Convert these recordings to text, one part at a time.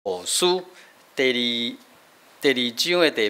后书第二章的第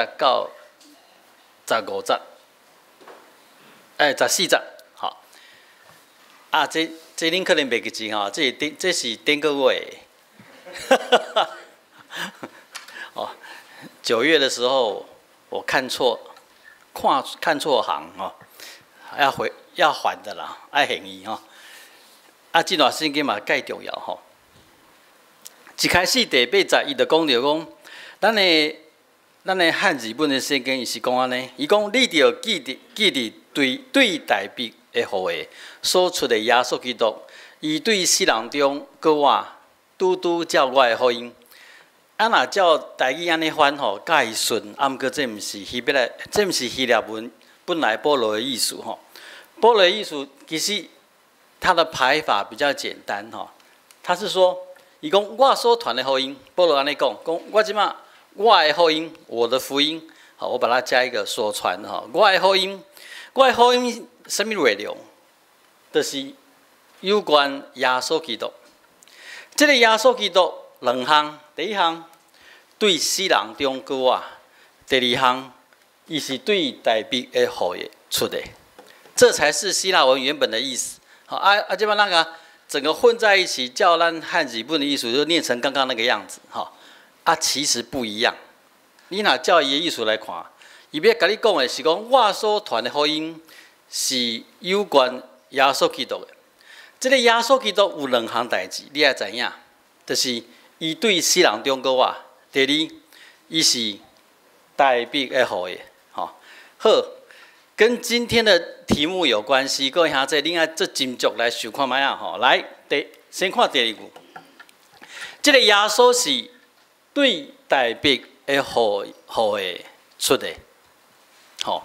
89、15节，14节，好。啊，这恁可能袂记住吼，这是顶个月的。哦，9月的时候我看错行哦，要还的啦，爱还伊吼。啊，这段圣经嘛介重要吼。一开始第81就讲着讲，咱的汉字本的圣经伊是讲安尼，伊讲你着记得对待别的互的所出的耶稣基督，伊对世人中搁我拄照我的福音。啊，若照台语安尼翻吼，介顺，啊，毋过这毋是希腊文本来保罗的意思吼。保罗的意思其实它的排法比较简单吼，他是说。伊讲我所传的福音，保罗安尼讲，我即马我的福音，我的福音，好，我把它加一个所传哈，我的福音什么内容？就是有关耶稣基督。这个耶稣基督两项，第一项对世人中搁我，第二项伊是对代别的互的出的，这才是希腊文原本的意思。好，即摆那个。整个混在一起，叫咱汉字本的意思就念成刚刚那个样子，哈啊，其实不一样。你若照伊的意思来看，伊要甲你讲的是讲，我所传的福音是有关耶稣基督的。这个耶稣基督有两项代志，你要知影，就是伊对世人中国我，第二，伊是代别的互的，吼好。跟今天的题目有关系，各位兄弟，恁爱做斟酌来想看卖啊吼。来，先看第二句，这个耶稣是对代别的互的出的，吼。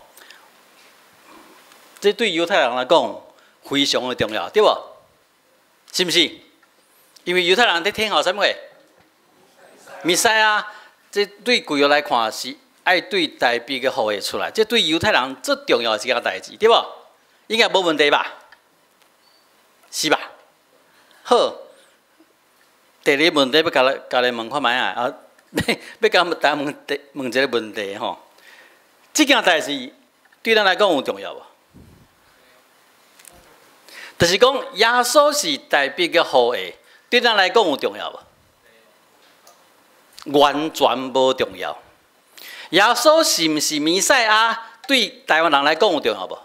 这对犹太人来讲非常的重要，对无？是不是？因为犹太人在听候什么货？弥赛亚，这对旧约来看是。爱对代别个互的出来，这对犹太人最重要的一件代志，对无？应该无问题吧？是吧？好，第二个问题要甲你问看卖啊！要甲问一个问题吼，这件代志对咱来讲有重要无？就是讲耶稣是代别个互的，对咱来讲有重要无？完全无重要。耶稣是毋是弥赛亚？对台湾人来讲有重要无？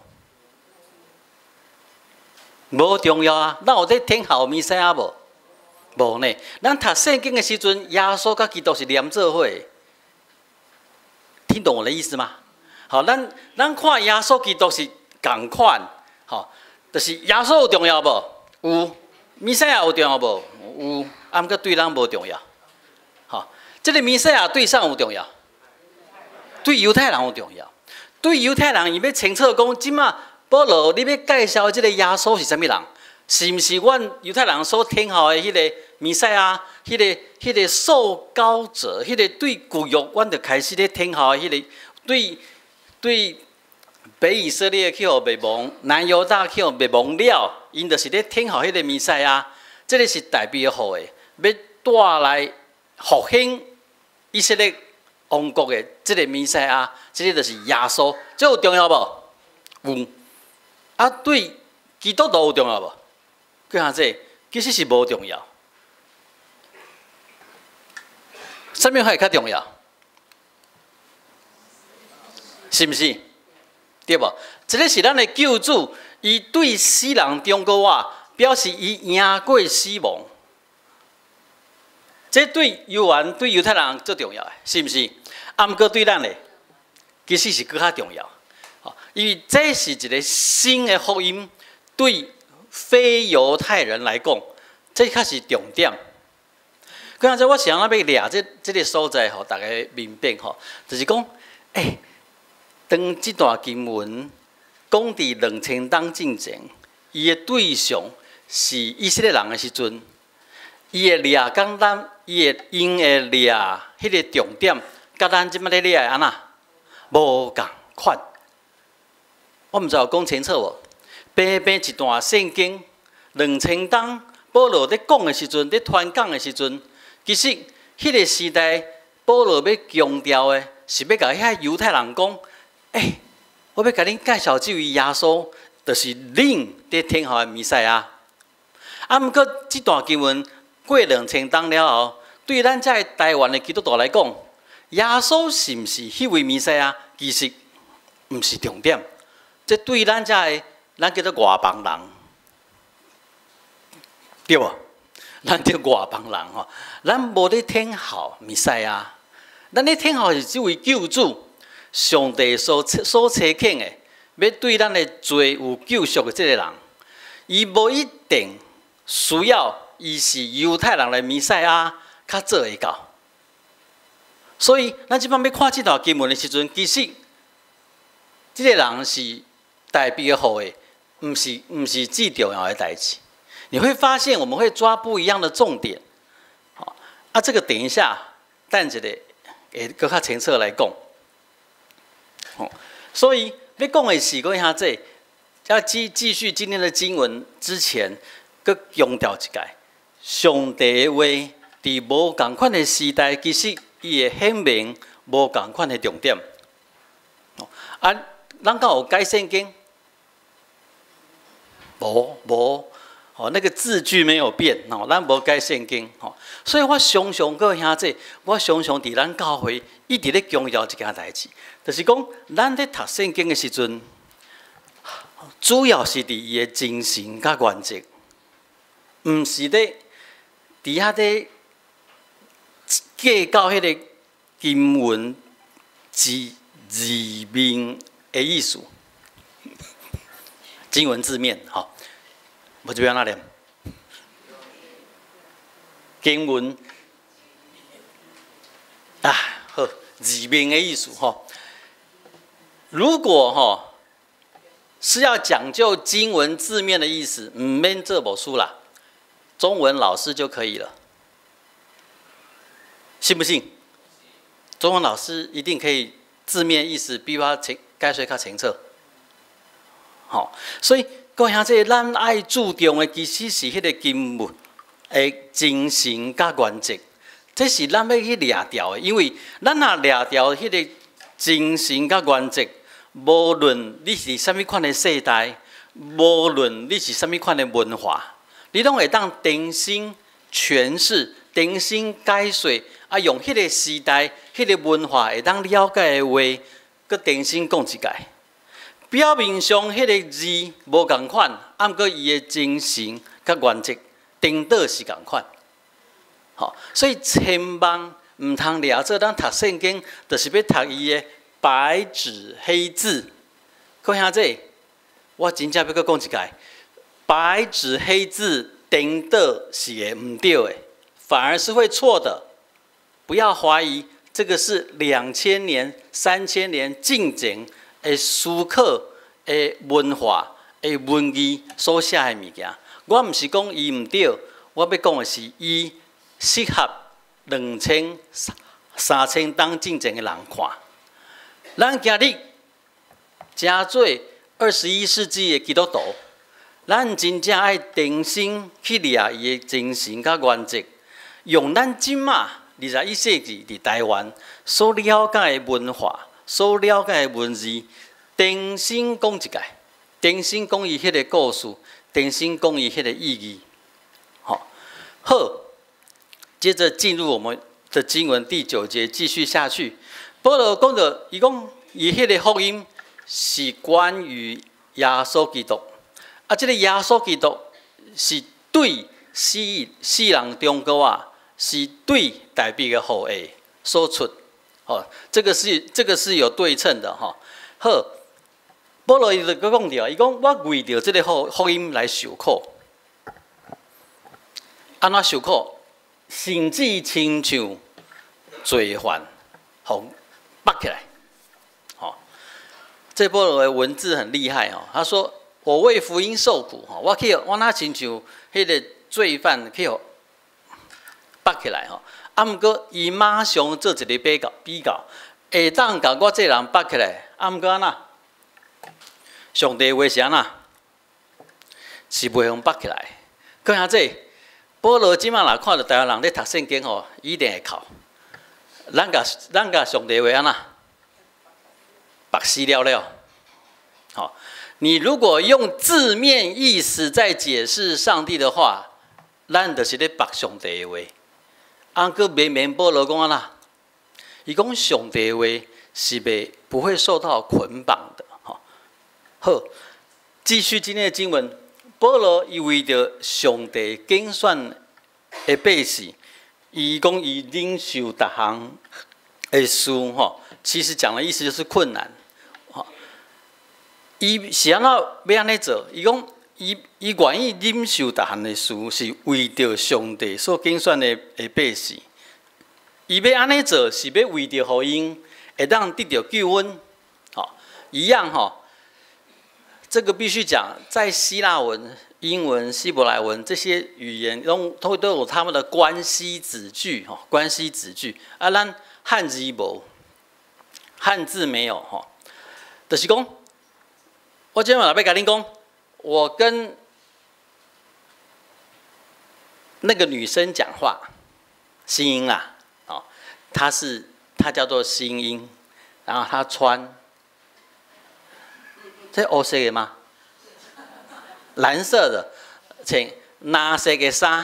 无重要啊！咱有在听候弥赛亚无？无呢。咱读圣经的时阵，耶稣甲基督是连做伙。听懂我的意思吗？好，咱看耶稣基督是同款，好，就是耶稣有重要无？有。弥赛亚有重要无？有。啊，毋过对咱无重要。好，这个弥赛亚对上有重要。对犹太人有重要，对犹太人，伊要清楚讲，即马保罗你要介绍即个耶稣是啥物人？是毋是阮犹太人所听候的迄个弥赛亚，迄个受膏者，迄个对旧约，阮就开始咧听候的迄个对北以色列去互灭亡，南犹大去互灭亡了，因就是咧听候迄个弥赛亚，这个是代表互的，要带来复兴以色列。王国的这个弥赛亚，这个就是耶稣，这有重要无？有。啊，对基督徒有重要无？各位这其实是无重要。什么会较重要？是毋是？对无？这个是咱的救主，伊对世人中国我，表示伊赢过死亡。这对犹太人最重要的，是毋是？啊，毋过对咱嘞，其实是更较重要。因为这是一个新的福音，对非犹太人来讲，这较是重点。刚才我想要抓这个所在吼，大家明白吼，就是讲，当这段经文讲伫2000年之前，伊的对象是以色列人的时阵。伊会掠简单，伊会用会掠迄个重点，甲咱即摆咧掠安那无共款。我毋知有讲清楚无？平平一段圣经2000年，保罗咧讲的时阵，咧传讲的时阵，其实迄个时代，保罗要强调的是要甲遐犹太人讲，我要甲恁介绍这位耶稣，就是恁伫天后的弥赛亚。毋过这段经文过2000年了后，对咱这台湾的基督徒来讲，耶稣是毋是迄位弥赛亚，其实毋是重点。这对咱这的，咱叫做外邦人，对无？咱叫外邦人吼，咱无咧天后弥赛亚，咱咧天后是这位救主，上帝所差遣的，要对咱的罪有救赎的这个人，伊无一定需要伊是犹太人的弥赛亚，较做会到。所以，咱即摆要看这段经文的时阵，其实这个人是代表好的，毋是最重要的代志。你会发现，我们会抓不一样的重点。好，这个等一下，等一下，搁较清楚来讲。所以要讲的是，讲下这，要继续今天的经文之前，搁强调一下，上帝的话，伫无共款的时代，其实伊会显明无共款的重点。咱敢有改圣经？无。那个字句没有变，咱无改圣经，所以我常常各位兄弟，我常常伫咱教会一直咧强调一件代志，就是讲咱咧读圣经的时阵，主要是伫伊的精神甲原则，毋是咧伫遐咧计较迄个经文字面的意思，经文字面，我这边那念经文好字面的意思如果是要讲究经文字面的意思，唔免这本书啦，中文老师就可以了，信不信？中文老师一定可以字面意思比我解说较清楚。所以。各位兄弟，咱爱注重的其实是迄个经文的精神甲原则，这是咱要去掠掉的。因为咱若掠掉迄个精神甲原则，无论你是啥物款的世代，无论你是啥物款的文化，你拢会当重新诠释、重新解说，用迄个时代、迄个文化会当了解的话，佮重新讲一解。表面上迄个字无共款，毋过伊的精神甲原则颠倒是共款。所以千万毋通掠做咱读圣经，就是要读伊的白纸黑字。各位兄弟，我真正要佮讲一解，白纸黑字颠倒是会毋对的，反而是会错的。不要怀疑，这个是2000年、3000年进前。的思考、的文化、的文字所写的物件，我毋是讲伊毋对，我要讲的是伊适合2000、3000当进前的人看。咱今日真做21世纪的基督徒，咱真正爱重新去掠伊的精神甲原则，用咱即马21世纪伫台湾所了解的文化。所了解的文字，重新讲一解，重新讲伊迄个故事，重新讲伊迄个意义。好，接着进入我们的经文第9节，继续下去。保罗讲到，伊讲伊迄个福音是关于耶稣基督，这个耶稣基督是对世人中国是对代表的后裔所出。这个是有对称的好，保罗伊就讲到，伊讲我为着这个福音来受苦，安怎受苦？甚至亲像罪犯，互绑起来。这保罗的文字很厉害他说我为福音受苦我哪亲像迄个罪犯去互绑起来毋过，伊马上做一个比较，会当甲我这人绑起来，毋过安那？上帝话是安那？是袂用绑起来。各位兄弟， 保罗即马若看到台湾人咧读圣经吼，一定会哭。咱甲上帝话安那？白死了了。好，你如果用字面意思在解释上帝的话，咱就是咧白上帝的话。安个明明保罗讲安那？伊讲上帝的话是不会受到捆绑的。好，继续今天的经文。保罗伊为着上帝拣选的百姓，伊讲伊领受逐项的事吼，其实讲的意思就是困难。伊是安怎要安尼做？伊讲伊愿意领受逐项的事，是为着上帝所拣选的百姓。伊要安尼做，是要为着互因会当得到救恩。一样这个必须讲，在希腊文、英文、希伯来文这些语言都有他们的关系子句，关系子句。啊，咱汉字无，汉字没有，就是讲，我今天要跟恁讲，我跟那个女生讲话，新音啦，她叫做新音，然后她穿。这黑色的吗？蓝色的，穿蓝色的衫，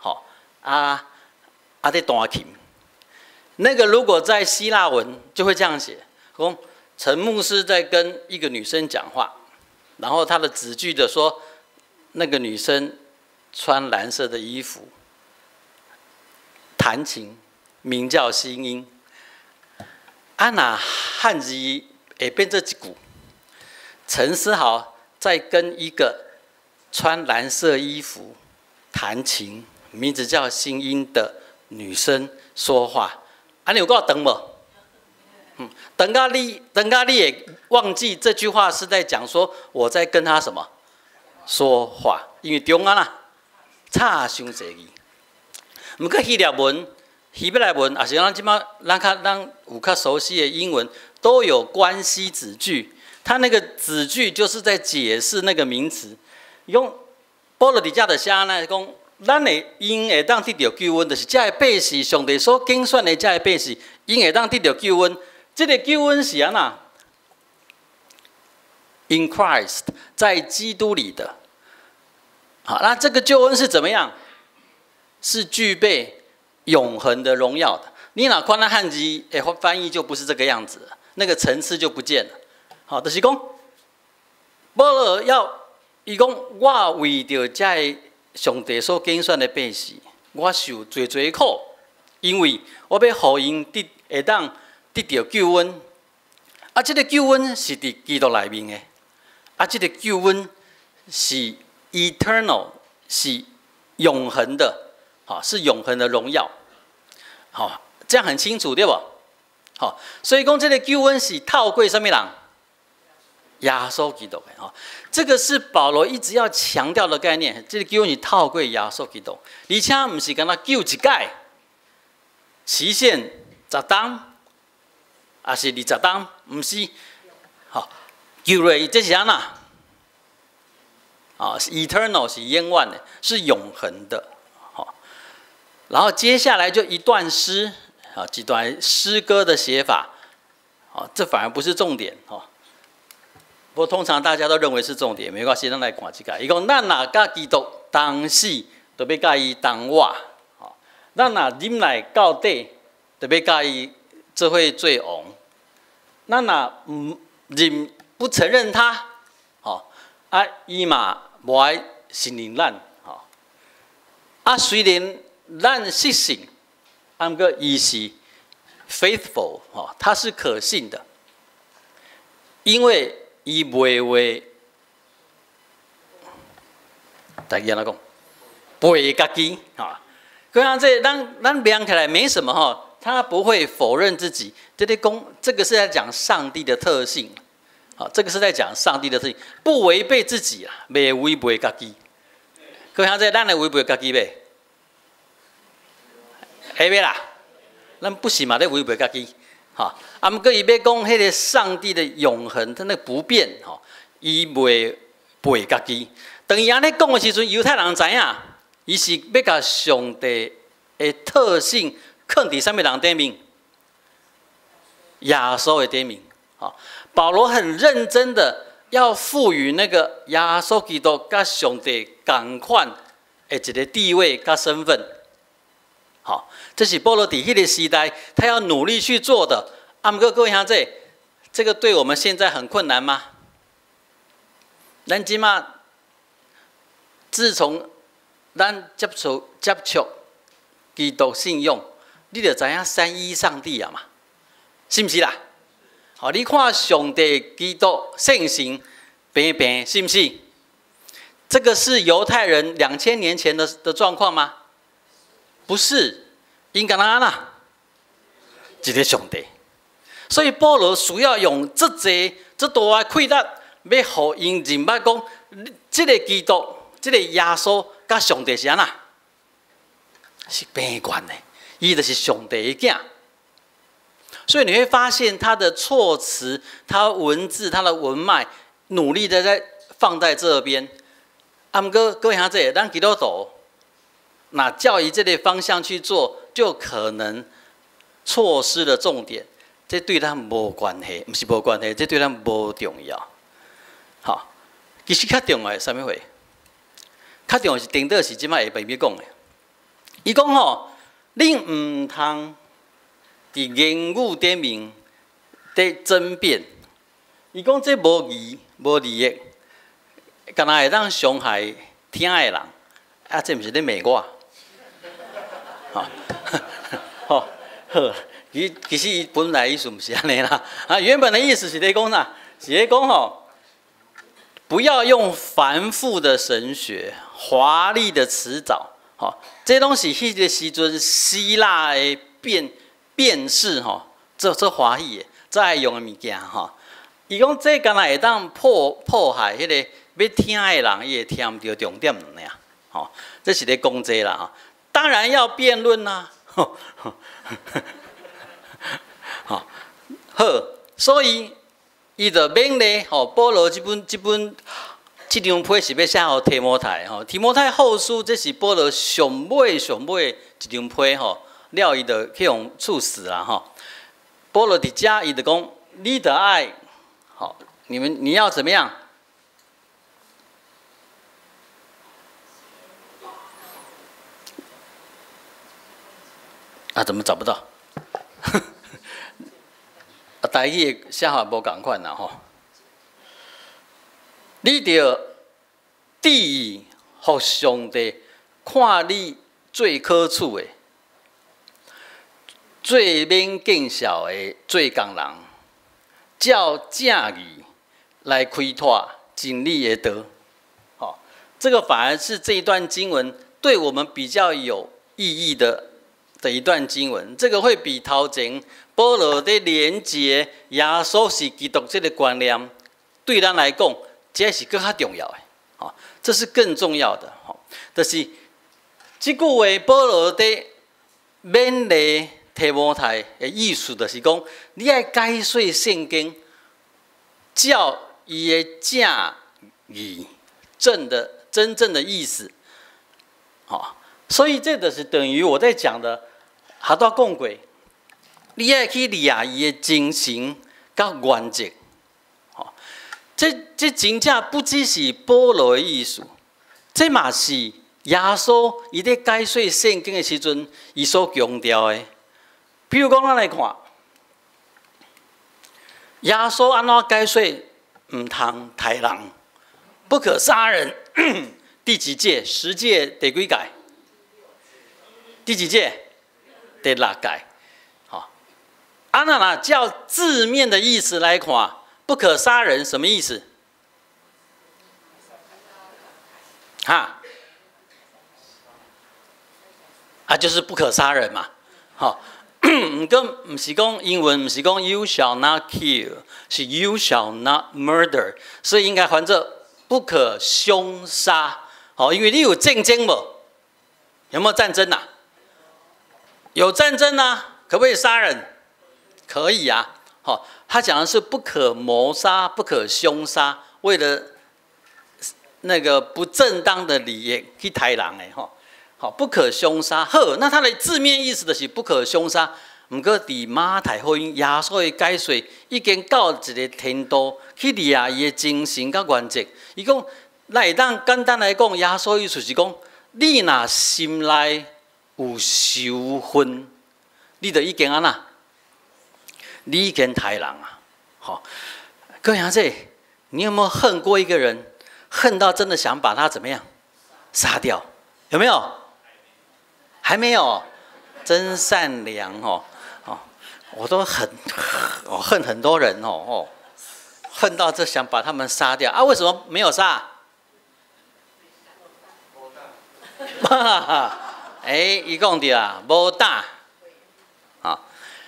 在弹琴。那个如果在希腊文就会这样写，说陈牧师在跟一个女生讲话，然后他的子句的说，那个女生穿蓝色的衣服，弹琴，名叫新音。那汉字会变这一句。陈思豪在跟一个穿蓝色衣服、弹琴、名字叫新音的女生说话，你有够长无？长到你也忘记这句话是在讲说我在跟她什么说话，因为中间啦差伤侪字。不过希腊文、希伯来文，也是咱即马咱有较熟悉的英文，都有关系子句。他那个子句就是在解释那个名词，用保罗伫遮的写呢，讲咱的因会当得到救恩，就是遮的百姓，上帝所拣选的遮的百姓，因会当得到救恩。这个救恩是安那 ？In Christ， 在基督里的。好，那这个救恩是怎么样？是具备永恒的荣耀的。你哪看那汉字翻译就不是这个样子了，那个层次就不见了。好，就是讲，保罗伊讲，我为着这上帝所拣选的百姓，我受最最苦，因为我要互因会当得到救恩。这个救恩是伫基督里面的，这个救恩是 eternal， 是永恒的，是永恒的荣耀。好，这样很清楚对不？好，所以讲这个救恩是透过什么人？耶稣基督的这个是保罗一直要强调的概念。这个救恩是透过耶稣基督，而且不是干那救一届，期限10天，还是20天，不是。救了这是安那？是 eternal， 是永远的，是永恒的。然后接下来就一段诗，几段诗歌的写法，这反而不是重点。不过通常大家都认为是重点，没关系，咱来看一下。伊讲，咱若甲基督同死，就要甲伊同活；咱若忍耐到底，就要甲伊做伙做王。咱若不承认他，伊嘛无爱承认咱。虽然咱失信，不过伊是 faithful， 他是可信的，因为伊袂话，大家安怎讲？背家己可能这咱量起来没什么他不会否认自己。这个是在讲上帝的特性，这个是在讲上帝的特性，不违背自己啊，袂违背家己。可能这咱会违背家己袂？会袂啦？咱不是嘛？在违背家己。不过伊要讲迄个上帝的永恒，他那个不变，伊袂背家己。等伊安尼讲的时阵，犹太人知影， 伊是要甲上帝的特性放伫什么人顶面？耶稣的顶面。好，保罗很认真的要赋予那个耶稣基督甲上帝同款的一个地位甲身份。好，这是保罗伫迄个时代他要努力去做的。啊，不过各位兄弟，这个对我们现在很困难吗？咱即马自从咱接触基督信用，你就知影三一上帝啊嘛，是不是啦？好，你看上帝基督圣行平平，是不是？这个是犹太人2000年前的状况吗？不是，应该哪啦？一个上帝。所以保罗需要用这大的气力，要互因认捌讲，这个基督，这个耶稣，甲上帝是安那？是平悬的，伊就是上帝的囝。所以你会发现他的措辞、他文字、他的文脉，努力的在放在这边。啊，不过各位兄弟，咱基督徒，那照以这类方向去做，就可能错失了重点。这对咱无关系，不是无关系，这对咱无重要。好，其实较重要是啥物货？较重要是顶多是即摆下边要讲的。伊讲吼，恁唔通伫言语顶面在争辩。伊讲这无义无利益，敢若会当伤害听的人，啊，这毋是咧骂我。好，好，好。其实伊本来意思不是安尼啦，啊，原本的意思是咧讲啥？是咧讲吼，不要用繁复的神学、华丽的词藻，吼，这东西迄个时阵希腊的辩士吼，这华语的，这爱用的物件吼。伊讲这敢若会当破坏迄个要听的人，伊会听唔到重点尔，吼，这是咧讲这啦，吼。当然要辩论啦，吼。好，所以伊就勉励吼，保罗这张批是要写互提摩太吼，提摩太后书这是保罗上尾一张批吼，了伊就去用处死啦吼。保罗伫遮伊就讲，你的爱，好，你要怎么样？啊，怎么找不到？啊，台语的写法无共款啦吼。你着致意互上帝看你最可处的、最免见笑的做工人，照正义来开拓真理的道。好，这个反而是这一段经文对我们比较有意义的一段经文。这个会比头前保罗在连接耶稣是基督这个观念，对咱来讲，这是更加重要的。哦，这是更重要的。哦，就是这句话，保罗在勉励提摩太的意思，就是讲，你要解说圣经，照伊的正义真正的意思。好，所以这就是等于我在讲的，下段讲过。你要去理解伊的精神甲原则，吼，这真正不只是保罗的意思，这嘛是耶稣伊在解说圣经的时阵，伊所强调的。比如讲，咱来看，耶稣安怎解说唔通杀人，不可杀人，第几诫？10诫第几诫？第几诫？第6诫。啊，那照字面的意思来看，不可杀人什么意思？哈，啊，就是不可杀人嘛。好，不是讲英文，不是讲 you shall not kill， 是 you shall not murder， 所以应该翻作不可凶杀。好，因为你有战争无？有没有战争啊？有战争啊，可不可以杀人？可以啊，好，他讲的是不可谋杀、不可凶杀，为了那个不正当的理由去杀人的吼。 好，不可凶杀。好，那它的字面意思就是不可凶杀。毋过伫马太福音，耶稣的解说已经到一个程度，去掠伊的精神甲原则。伊讲，咱会当简单来讲，耶稣意思是讲，你若心内有仇恨，你就已经安那，你已经杀人啊！好，各位兄弟，你有没有恨过一个人？恨到真的想把他怎么样杀掉？有没有？还没有，真善良哦！我都恨很多人恨到这想把他们杀掉啊！为什么没有杀？伊讲对啊，无打啊！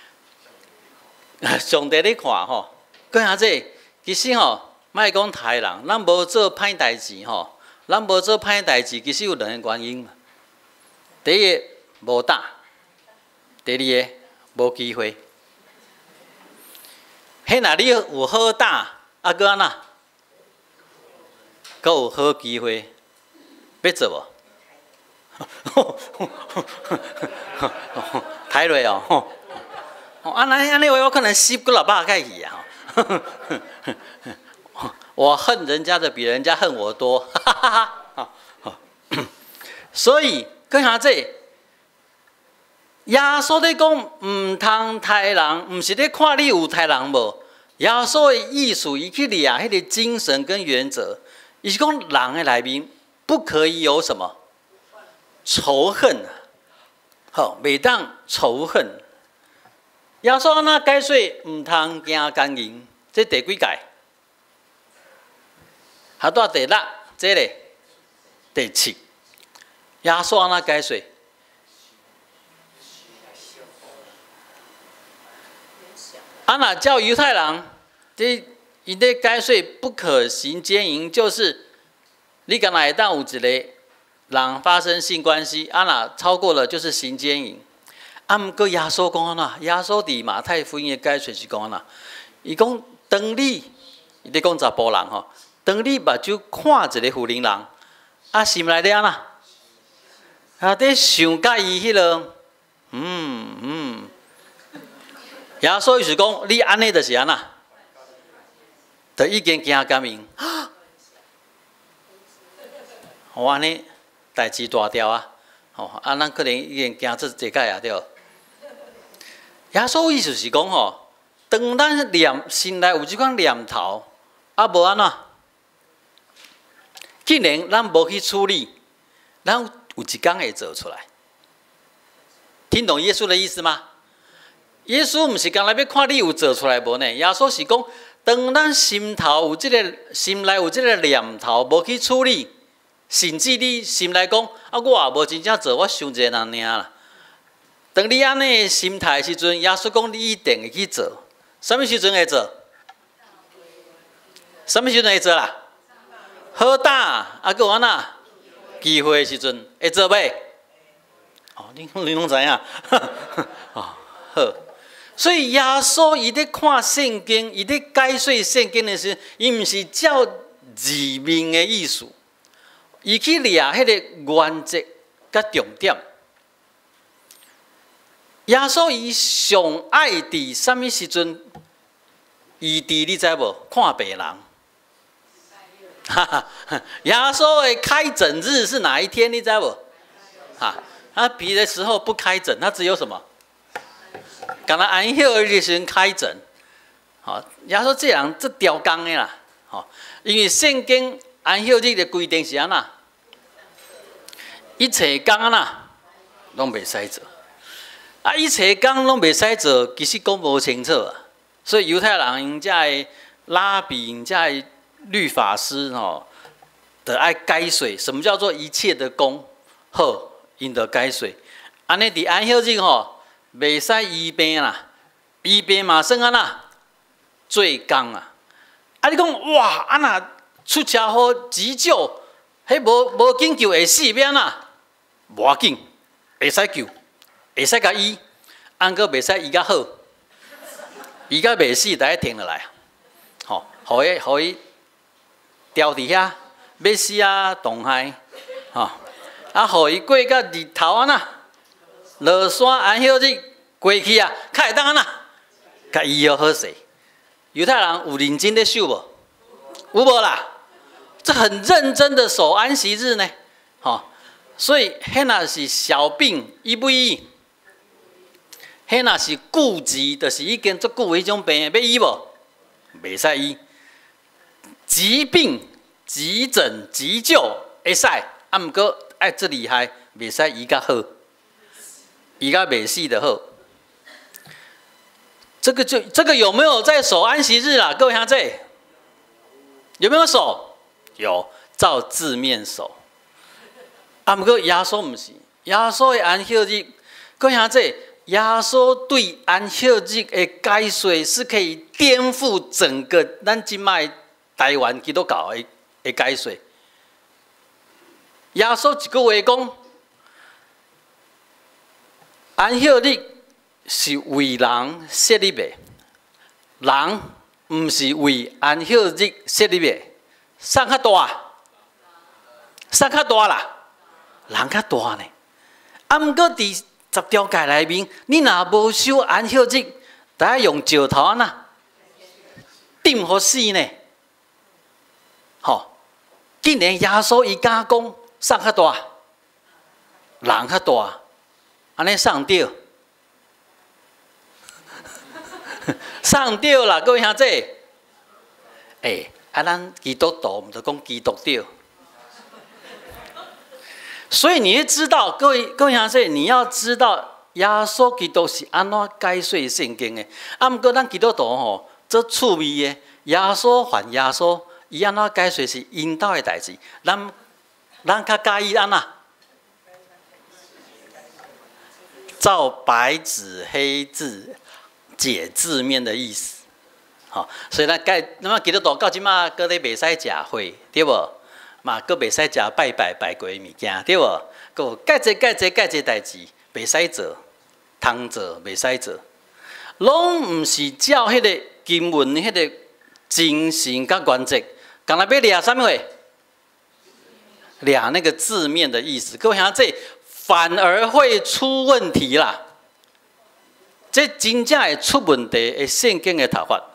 上帝咧看各位兄弟，其实莫讲杀人，咱无做歹代志咱无做歹代志，其实有两个原因。第一个无打，第二个无机会。迄若你有好打，搁安那？搁有好机会，要做无？睇落安尼话，我可能死过600盖去啊！我恨人家的比人家恨我多，所以各位兄弟，耶稣在讲唔通杀人，唔是咧看你有杀人无？耶稣的意思，伊去掠迄个精神跟原则，伊是讲人的内面不可以有什么仇恨，袂当仇恨。耶稣安那解说唔通惊奸淫，这第几届？还到第6，这咧第7。耶稣安那解说？若叫犹太人，伊咧解说不可行奸淫，就是你敢若会当有一个人发生性关系，若超过了就是行奸淫。毋过耶稣讲安怎？耶稣伫马太福音的解说是讲安怎？伊讲当你，伊咧讲查甫人当你目睭看一个妇人人，心内底安怎？伫想甲伊迄落，耶稣意思讲，你安尼就是安那，就已经惊奸淫。安尼代志大条啊！咱可能已经惊这一届啊，对。耶稣意思是讲当咱心内有即款念头，无安怎？既然咱无去处理，咱有一天会做出来。听懂耶稣的意思吗？耶稣毋是讲来要看你有做出来无呢？耶稣是讲，当咱心头有心内有即个念头，无去处理，甚至你心内讲我也无真正做，我想一个人尔啦。当你安尼心态的时阵，耶稣讲你一定会去做。什么时阵会做？什么时阵会做啦？好打搁有安那？机会的时阵会做袂？你拢知影？好。所以耶稣伊咧看圣经，伊咧解说圣经的时候，伊毋是照字面的意思，伊去掠迄个原则甲重点。耶稣伊上爱伫什么时阵？伊伫你知无？看病人。耶稣的开诊日是哪一天？你知无？他别的时候不开诊，他只有什么？敢若安休日时阵开诊。耶稣这人这刁工的啦。因为圣经安休日的规定是安那？一切工安那拢袂使做。一切工拢袂使做，其实讲无清楚啊。所以犹太人因遮的拉比，因遮的律法师就爱解说，什么叫做一切的工？好，因就解说。安尼伫安休日袂使医病啦，医病嘛算安那做工啊！你讲哇，若出车祸急救，迄无紧救会死，要安那？无要紧，会使救，会使甲医，搁袂使医甲好，医甲袂死，就爱停落来，互伊吊伫遐，要死动害， 啊，互伊过到日头啊呐，落山安息日过去啊，较会当啊呐，甲医药好势。犹太人有认真咧守无？有无啦？这很认真的守安息日呢，吼。所以迄若是小病医不医？迄若是痼疾，就是已经足久迄种病，要医无？袂使医。疾病、急诊、急救会使，啊，毋过爱足厉害，袂使医较好，医较袂死就好。这个有没有在守安息日啦？各位兄弟，有没有守？有，照字面守。啊，毋过耶稣毋是，耶稣的安息日，各位兄弟，耶稣对安息日的解说是可以颠覆整个咱即卖台湾基督教的解说。耶稣一句话讲，安息日是为人设立的，人毋是为安息日设立的。啥较大？啥较大啦？人较大呢。啊，毋过伫10条戒内面，你若无守安息日，大家用石头啊呐，钉互死呢。吼，竟然耶稣伊敢讲啥较大？人较大，安尼上吊。上吊啦，各位兄弟，咱基督徒毋就讲基督教，所以你会知道，各位兄弟，你要知道耶稣基督是安怎解说圣经的。啊，毋过咱基督徒吼，做趣味的，耶稣还耶稣，伊安怎解说是因兜的代志，咱较介意安怎？照白纸黑字解字面的意思，好，所以那么基督徒到即马搁咧袂使食火，对无？嘛，搁袂使食拜过的物件，对无？搁有介济代志袂使做，通做袂使做，拢毋是照迄个经文迄个精神甲原则，干那要掠啥物话？掠那个字面的意思，各位兄弟。反而会出问题啦！这真正会出问题的圣经的读法。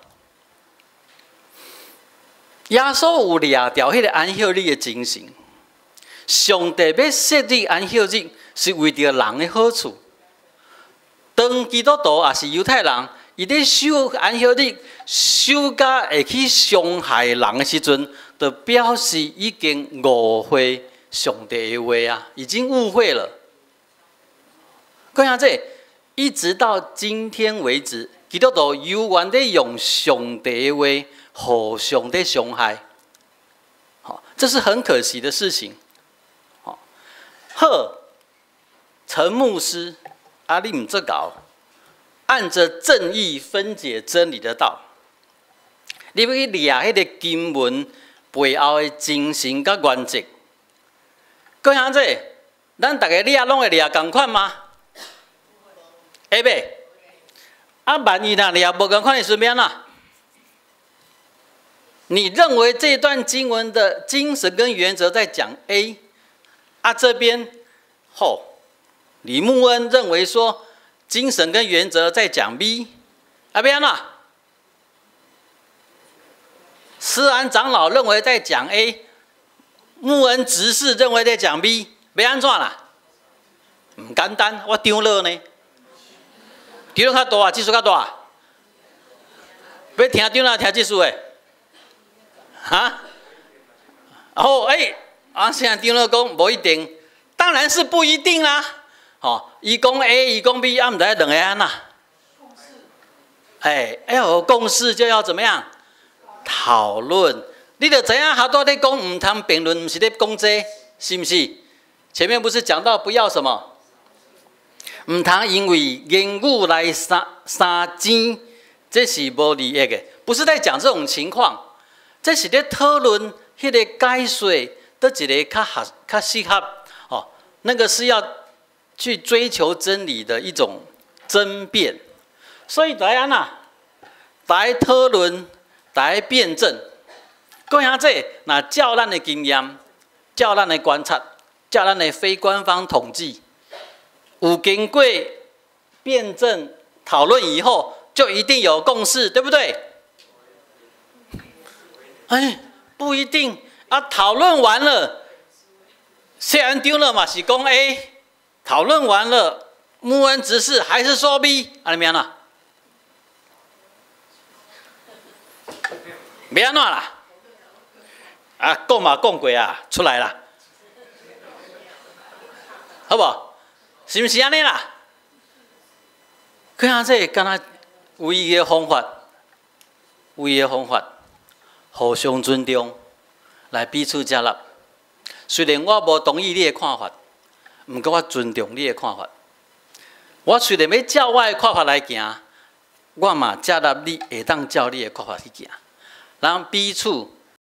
耶稣有掠掉迄个安息日的精神，上帝要设立安息日是为着人的好处。当基督徒也是犹太人，伊咧守安息日，守甲会去伤害人的时阵，就表示已经误会上帝的话啊，已经误会了。各位兄弟，一直到今天为止，基督徒犹原在用上帝的话互相在伤害，好，这是很可惜的事情。好，陈牧师，你唔做搞，按着正义分解真理的道，你要去掠迄个经文背后的精神甲原则。各位兄弟，咱大家掠拢会掠同款吗？会袂？万一若掠无同款的时阵啊？你认为这段经文的精神跟原则在讲 A， 这边李牧恩认为说精神跟原则在讲 B， 要安怎？思安长老认为在讲 A， 牧恩执事认为在讲 B， 要安怎啦？唔简单，我张乐呢？张乐较大，技术较大，要听张乐听技术诶？啊？现在张乐讲无一定，当然是不一定啦。伊讲 A， 伊讲 B， 毋知两个安那？要有共识就要怎么样？讨论。你就知影好多咧讲唔通评论，唔是咧讲这，是不是？前面不是讲到不要什么？唔通因为言语来三钱，这是无利益的，不是在讲这种情况。这是咧讨论迄个解说，倒一个较适合那个是要去追求真理的一种争辩。所以大家安那，大家讨论，大家辩证。各位兄弟，那照咱的经验，照咱的观察， 叫咱的非官方统计，有经过辩证讨论以后，就一定有共识，对不对？哎，不一定啊，讨论完了，谢安丢了嘛是讲 A， 讨论完了，穆恩执事还是说 B， 啊你怎样？别安怎啦？啊，讲嘛讲过啊，出来啦，好不好？是不是安尼啦？看下这敢若唯一的方法，唯一的方法，互相尊重，来彼此接纳。虽然我无同意你的看法，毋过我尊重你的看法。我虽然要照我的看法来行，我嘛接纳你会当照你的看法去行。咱彼此